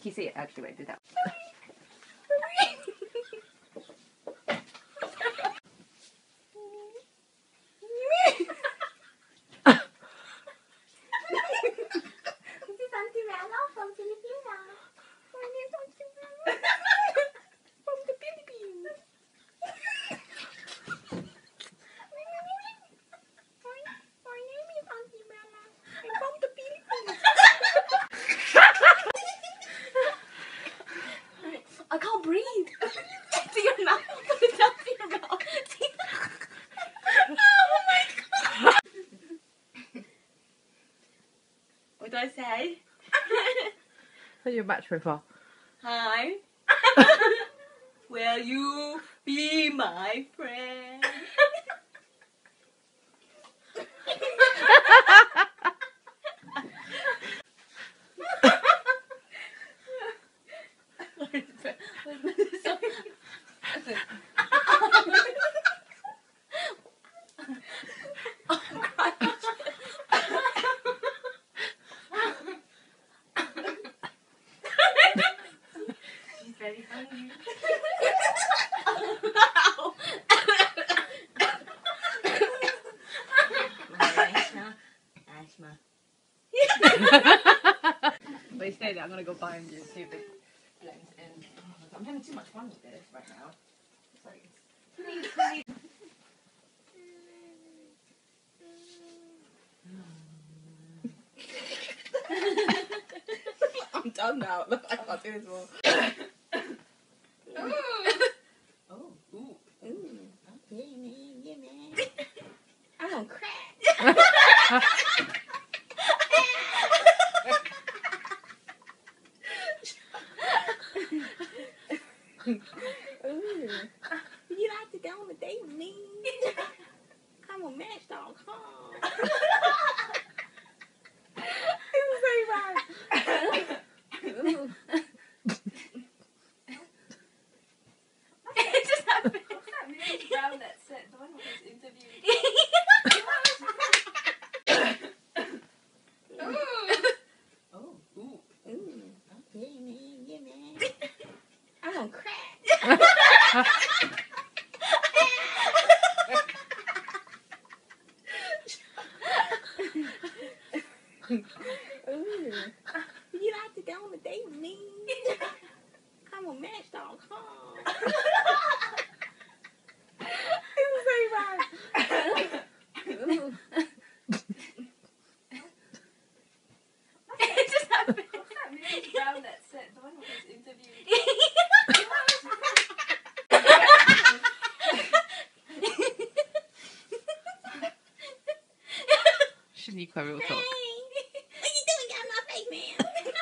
Can you see it? Actually, wait, do that. This is Auntie Rella from Philippines. My name is Auntie Rella from the Philippines. My name is Auntie Rella. I'm from the Philippines. I can't breathe. Do your mouth. Put it up to your mouth. Oh my god. What do I say? What's your match profile? Hi. Will you be my friend? She's very hungry. Asthma. But you stay there, I'm gonna go find you, see if it blends in. I'm having too much fun with this right now. It's like, I'm done now. Look, I can't do this more. Oh, ooh. Yeah, man, yeah, man. I'm gonna crack. Ooh. Would you like to go on a date with me? Come on, Match.com. This is very bad. It just happened. What's that Millie Brown that said the one who was interviewed? Oh, ooh. Yeah, man, yeah, man. I'm gonna crack. Ooh. Would you like to go on a date with me? Come on, Match.com. This is very bad. It just happened. What's that Millie Brown that said the one who was interviewed? Shaniqua, real talk. What you doing? Got my face, man.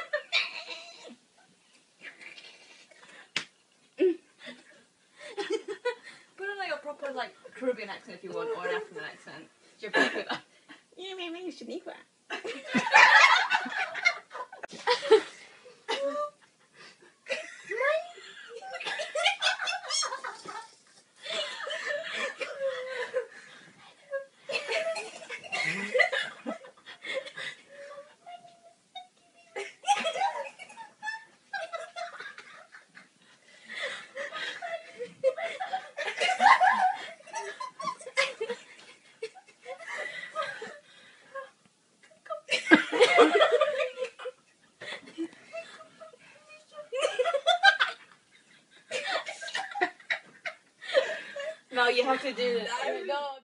Put on like a proper like Caribbean accent if you want, or an African accent. You're pretty good. Yeah, man, my name is Shaniqua. No, you have to do this.